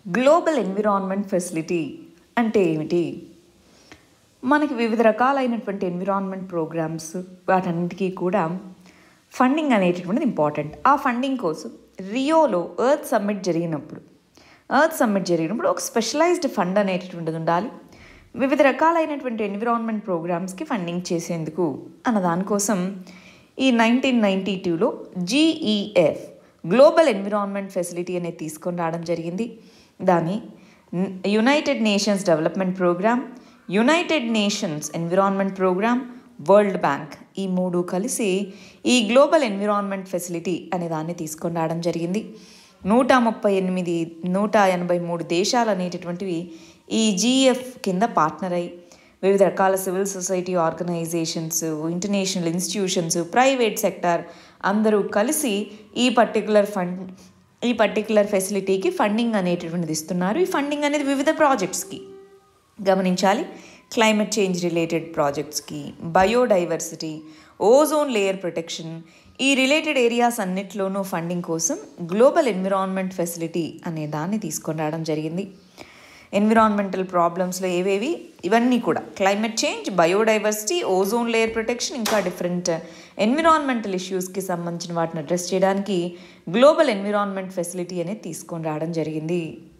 Global environment facility అంటే ఏమిటి? మనకి వివిధ రకాలైనటువంటి ఎన్విరాన్మెంట్ ప్రోగ్రామ్స్ వాటన్నిటికీ కూడా ఫండింగ్ అనేటటువంటిది ఇంపార్టెంట్. ఆ ఫండింగ్ కోసం రియోలో ఎర్త్ సమ్మిట్ జరిగినప్పుడు ఒక స్పెషలైజ్డ్ ఫండ్ అనేటటువంటిది ఉండాలి. వివిధ రకాలైనటువంటి ఎన్విరాన్మెంట్ ప్రోగ్రామ్స్కి ఫండింగ్ చేసేందుకు అన్న దానికోసం ఈ 1992లో GEF గ్లోబల్ ఎన్విరాన్మెంట్ ఫెసిలిటీ అనేది తీసుకొని రావడం జరిగింది. దాని United Nations development programme, United Nations environment programme, world bank ఈ మూడు కలిసి ఈ గ్లోబల్ ఎన్విరాన్మెంట్ ఫెసిలిటీ అనే దాన్ని తీసుకొని రావడం జరిగింది. 183 దేశాలు అనేటటువంటివి ఈ GEF కింద పార్ట్నర్ అయ్యి వివిధ రకాల civil society organisations, international institutions, private sector అందరూ కలిసి ఈ పర్టికులర్ ఫెసిలిటీకి ఫండింగ్ అనేటటువంటిది ఇస్తున్నారు. ఈ ఫండింగ్ అనేది వివిధ ప్రాజెక్ట్స్కి గమనించాలి. క్లైమేట్ చేంజ్ రిలేటెడ్ ప్రాజెక్ట్స్కి, బయోడైవర్సిటీ, ఓజోన్ లేయర్ ప్రొటెక్షన్ ఈ రిలేటెడ్ ఏరియాస్ అన్నిట్లోనూ ఫండింగ్ కోసం గ్లోబల్ ఎన్విరాన్మెంట్ ఫెసిలిటీ అనే దాన్ని తీసుకొని రావడం జరిగింది. ఎన్విరాన్మెంటల్ ప్రాబ్లమ్స్లో ఏవేవి ఇవన్నీ కూడా climate change, biodiversity, ozone layer protection ఇంకా డిఫరెంట్ ఎన్విరాన్మెంటల్ ఇష్యూస్కి సంబంధించిన వాటిని అడ్రస్ చేయడానికి గ్లోబల్ ఎన్విరాన్మెంట్ ఫెసిలిటీ అనేది తీసుకొని రావడం జరిగింది.